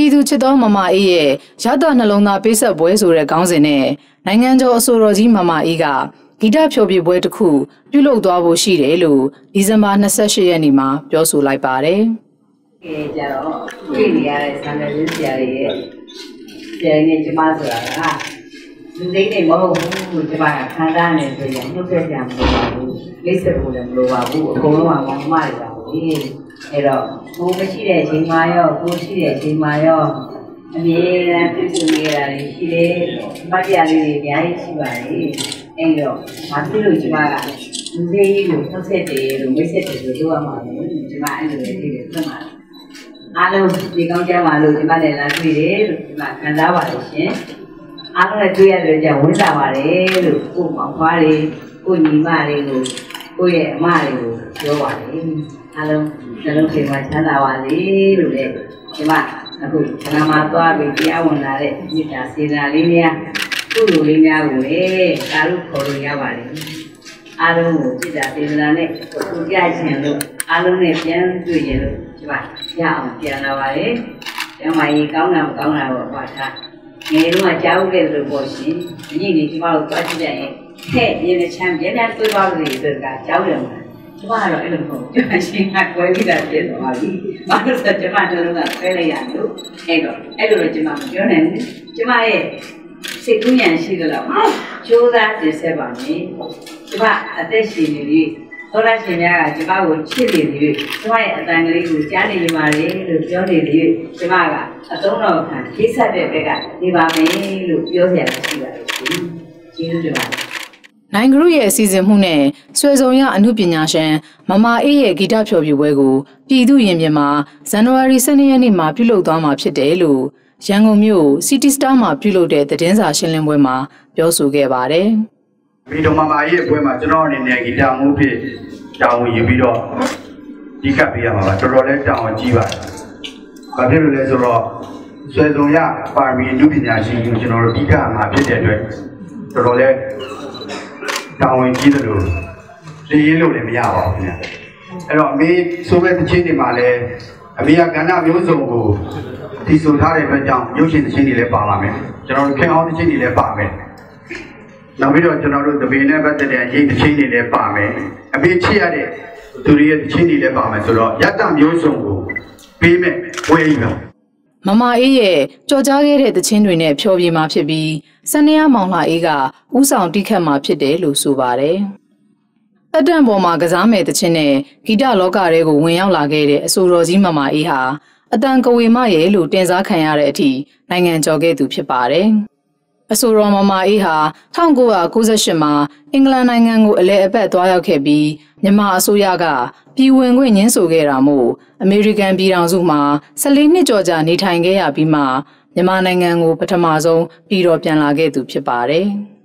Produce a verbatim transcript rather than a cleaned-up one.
ပြည်သူချစ်တော်မမအေးရဲ့ရတနှလုံးသားပေးဆက်ပွဲဆိုတဲ့ခေါင်းစဉ်နဲ့နိုင်ငံကျော်အဆိုတော်ကြီးမမအေးကဂီတဖျော်ဖြေပွဲတစ်ခုပြုလုပ်သွားဖို့ရှိတယ်လို့ဒီဇင်ဘာ၂၈ရက်နေ့မှာပြောဆိုလိုက်ပါတယ်။ဒီကြတော့ပြည်နေရတဲ့ဆန္ဒရေးဆရာတွေရဲ့ဆရာနဲ့ကျမဆိုတာကလူသိနေမဟုတ်ဘူးကျမကခံစားနေဆိုရင်နှုတ်ဆက်ကြမလို့ပါဘူး။လိမ့်ဆက်ဖို့လည်းမလိုပါဘူး။အကုန်လုံးကမောင်မတွေပါဘူး။အဲတော့ကိုမရှိတဲ့အချိန်မှရောကိုရှိတဲ့အချိန်မှရောအမြဲတမ်းပြည့်စုံနေရတာရှိတယ်။မတရားလေးတွေအများကြီးရှိပါတယ်။အဲတော့ဘာဖြစ်လို့ကျမကလူသေးကြီးကိုနှုတ်ဆက်တယ်လို့မိတ်ဆက်တယ်လို့ပြောရမှာလဲ။ကျမအဲ့လိုပဲသိတယ်ဆက်မှာ။အားလုံးဒီကောင်းကြပါလို့ကျမလည်းလာတွေ့တယ်လို့ကျမခံစားပါတယ်ရှင်။အားလုံးလည်းတွေ့ရတဲ့ကြောင့်ဝမ်းသာပါတယ်လို့ကို့မောင်ဖွားတွေကိုညီမတွေကိုကိုယ့်ရဲ့အမတွေကိုပြောပါတယ်။အားလုံးနှလုံးသွင်းမှာချမ်းသာပါစေလို့လည်းကျမအခုခဏမှသွားပြီးတရားဝင်လာတဲ့မြစ်တာစေနာလေးများကုလိုလေးများကိုလည်းကာရုခေါ်လို့ရပါတယ်။အားလုံးကိုမြစ်တာစေနာနဲ့ကိုကြခြင်းလို့အားလုံးနဲ့ပြန်တွေ့ရလို့ကျမရအောင်ပြန်လာပါတယ်။ကျမကြီးကောင်းတာမကောင်းတာတော့ပါထား။ငယ်တုန်းကကြားဦးခဲ့လို့ပေါ့ရှင်။ဒီနေ့ကျမတို့သွားကြည့်ကြရင်ဟဲ့ရင်းချမ်းပြန်ပြန်တွေ့ပါလို့ဆိုတာကြောက်တယ်မှာကျမကတော့အဲ့လိုမဟုတ်ကျမရှင်ကကွဲပြီးတာဖြစ်သွားပြီ။ဘာလို့ဆိုကျမတို့ကဖဲလိုက်ရလို့အဲ့တော့အဲ့လိုတော့ကျမမပြောနိုင်ဘူး။ကျမရဲ့စိတ်ကူးဉာဏ်ရှိကြတော့ကြိုးစားတင်ဆက်ပါမယ်။ကျမအသက်ရှင်နေပြီသောရရှင်များကကျမကိုချစ်နေပြီကျမရဲ့အတန်ကလေးကိုကြားနေကြပါလေလို့ပြောနေပြီကျမကအသုံးတော်ခံခိဆက်တဲ့ဘက်ကနေပါမယ်လို့ပြောပြရရှိပါတယ်ရှင်။ကျေးဇူးတင်ပါတယ်နိုင်ဂရုရဲ့အစီအစဉ်မှုနဲ့ဆွေစုံရအမှုပညာရှင်မမအေးရဲ့ဂီတဖျော်ဖြေပွဲကိုပြည်သူရင်ပြင်မှာဇန်နဝါရီ၁၂ရက်နေ့မှာပြုလုပ်သွားမှာဖြစ်တယ်လို့ရန်ကုန်မြို့ City Star မှာပြုလုပ်တဲ့သတင်းစာရှင်းလင်းပွဲမှာပြောဆိုခဲ့ပါတယ်။ဒီတော့မမအေးရဲ့ပွဲမှာကျွန်တော်အနေနဲ့ဂီတမှုဖြစ်တောင်းဝင်ယူပြီးတော့ဒီကပ်ပေးရမှာပါတော်တော်လေးတောင်းဝင်ကြီးပါတယ်။ဘာဖြစ်လို့လဲဆိုတော့ဆွေစုံရပါရမီအမှုပညာရှင်ကိုကျွန်တော်တို့ဒီကမှာဖြစ်တဲ့အတွက်တော်တော်လေးတောင်းဝင်ကြီးတယ်လို့လေရင်လို့လည်းမရပါဘူးခင်ဗျအဲ့တော့အမေဆိုတဲ့တခြင်းတွေမှာလည်းအမေကကဏ္ဍမျိုးစုံကိုတည်ဆိုထားတဲ့အတွက်ကြောင့်ရုပ်ရှင်တခြင်းတွေလည်းပါပါမယ်ကျွန်တော်တို့ခင်အောင်တခြင်းတွေလည်းပါမယ်နောက်ပြီးတော့ကျွန်တော်တို့တပင်းနဲ့ပတ်သက်တဲ့ရိတ်တခြင်းတွေလည်းပါမယ်အမေချစ်ရတဲ့သူတွေရဲ့တခြင်းတွေလည်းပါမယ်ဆိုတော့ယတ္တမျိုးစုံကိုပေးမဲ့ဝဲကြီးပါမမအေးရဲ့ကြော်ကြားခဲ့တဲ့သချင်းတွေနဲ့ဖျော်ဖြေမှာဖြစ်ပြီးစနေရမောင်လှအေးကဥဆောင်တိခတ်မှာဖြစ်တယ်လို့ဆိုပါတယ်။အတန်ပေါ်မှာကစားမဲ့သချင်းနဲ့ဂီတလောကတွေကိုဝင်ရောက်လာခဲ့တဲ့အဆိုတော်ကြီးမမအေးဟာအတန်ကဝေမရဲ့လို့တင်စားခံရတဲ့အထိနိုင်ငံကျော်ခဲ့သူဖြစ်ပါတယ်။အဆိုတော်မမအေးဟာ၁၉၉၈မှာအင်္ဂလန်နိုင်ငံကိုအလဲအပတ်သွားရောက်ခဲ့ပြီးမြန်မာအစိုးရကပြည်ဝင်ခွင့်ညှင်းဆိုခဲ့တာမို့အမေရိကန်ပြည်ထောင်စုမှာ၁၄နှစ်ကျော်ကြာနေထိုင်ခဲ့ရပြီးမှမြန်မာနိုင်ငံကိုပထမဆုံးပြည်တော်ပြန်လာခဲ့သူဖြစ်ပါတယ်။